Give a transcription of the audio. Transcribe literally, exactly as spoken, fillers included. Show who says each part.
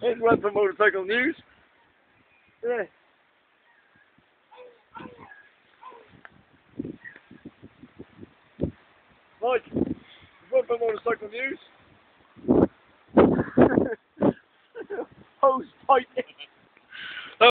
Speaker 1: There's one for Motorcycle News. Yeah. Mike, there's one for Motorcycle News.